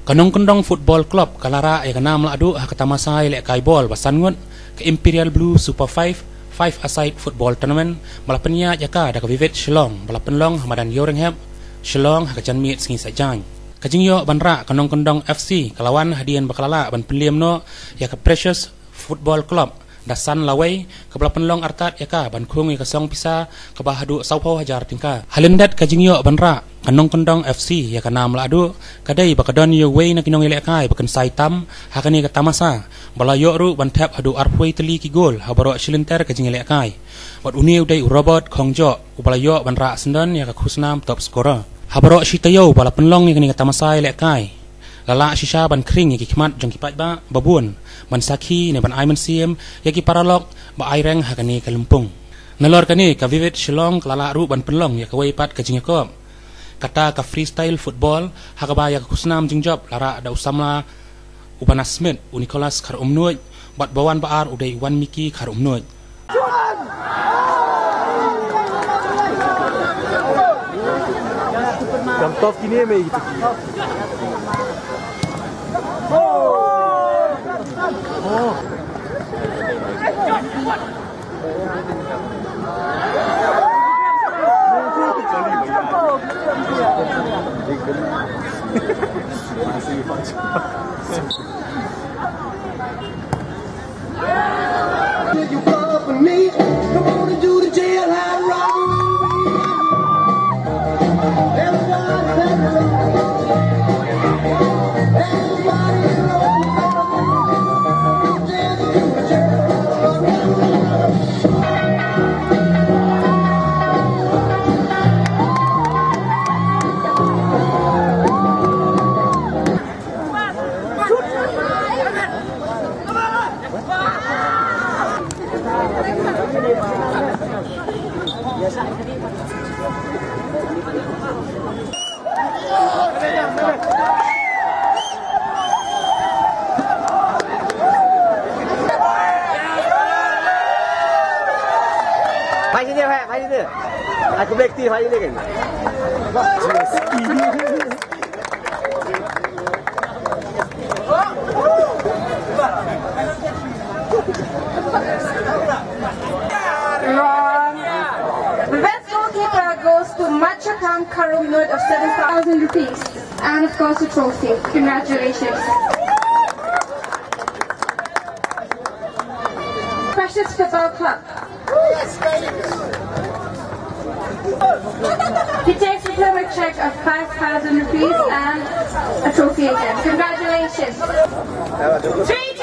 Kanong Kendong Football Club kalara ay kanam la adu hakatamasa ile kai ball basangut ke Imperial Blue Super 5 aside football tournament balapnya jaka da Vivid Shillong balapan long hamadan Yoringham Shillong hakajan mit singi sajang kajingyo banra Kanong Kendong FC kalawan hadian bakalala ban piliam no ya ke Precious Football Club dasan lawai ke balapan long artat yaka ban kung ya kasong pisa ke bahadu saupau hajar tingka halindat kajingyo banra Kanong Kendong FC ya kanam la adu kadai bakadon yo way na kinong ile kai bakan saitam hakani ka tamasa balayo ru ban tap adu arpui teli ki gol habaro shilinter ka jingile kai wat uniu dai Robert Khongjo ubalayo ban ra sendan ya ka khusnam top scorer habaro shitayo bala penlong ya kani ka tamasa ile kai lala shisha ban kring ya ki khmat jong ki pat ba babun ban saki ne ban aiman siem ya ki paralok ba aireng hakani ka lumpung nalor kani ka Vivid Shillong lala ru ban penlong ya ka way pat ka jingakop kata ka freestyle football hakabaya ka kusnam jingjob lara da usamla Ubana Smith Nicholas khar umnuj bat bawan baar udai Wan Miki khar umnuj Yang top kini mai gitu. Oh. You come up with me, come on and do the jailhouse rock. Hai sini, hai sini. Aku bekti hai ini kan. The best goalkeeper goes to Machakam Karumnud of 7,000 rupees and of course a trophy. Congratulations. Precious Football Club. He takes a diploma check of 5,000 rupees and a trophy again. Congratulations.